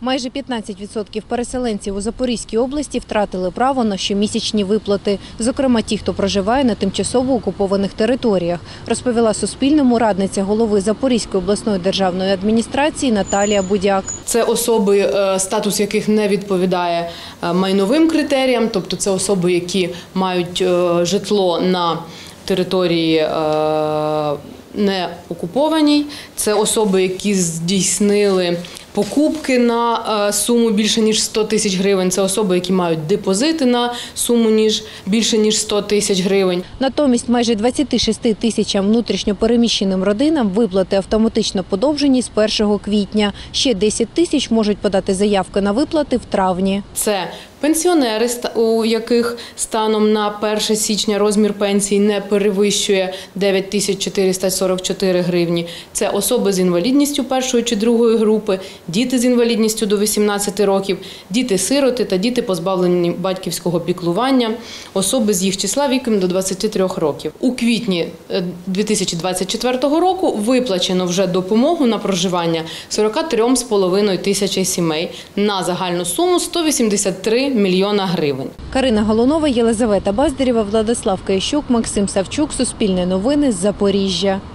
Майже 15% переселенців у Запорізькій області втратили право на щомісячні виплати. Зокрема, ті, хто проживає на тимчасово окупованих територіях, розповіла Суспільному радниця голови Запорізької обласної державної адміністрації Наталія Будяк. Це особи, статус яких не відповідає майновим критеріям, тобто це особи, які мають житло на території не окупованій, це особи, які здійснили покупки на суму більше ніж 100 тисяч гривень, це особи, які мають депозити на суму більше ніж 100 тисяч гривень. Натомість майже 26 тисячам внутрішньопереміщеним родинам виплати автоматично подовжені з 1 квітня. Ще 10 тисяч можуть подати заявки на виплати в травні. Це пенсіонери, у яких станом на 1 січня розмір пенсії не перевищує 9444 гривні. Це особи з інвалідністю першої чи другої групи, діти з інвалідністю до 18 років, діти-сироти та діти, позбавлені батьківського піклування, особи з їх числа віком до 23 років. У квітні 2024 року виплачено вже допомогу на проживання 43,5 тисячі сімей на загальну суму 183 мільйона гривень. Карина Голунова, Єлизавета Баздарєва, Владислав Киящук, Максим Савчук. Суспільне новини з Запоріжжя.